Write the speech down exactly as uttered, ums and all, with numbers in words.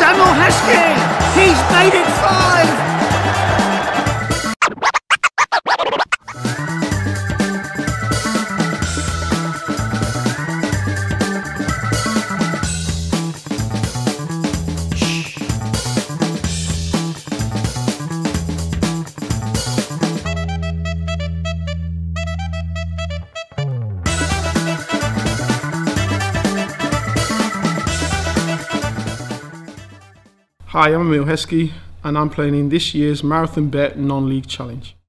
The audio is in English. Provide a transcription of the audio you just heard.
Emile Heskey! He's made it five! Hi, I'm Emile Heskey and I'm playing in this year's Marathonbet non-league challenge.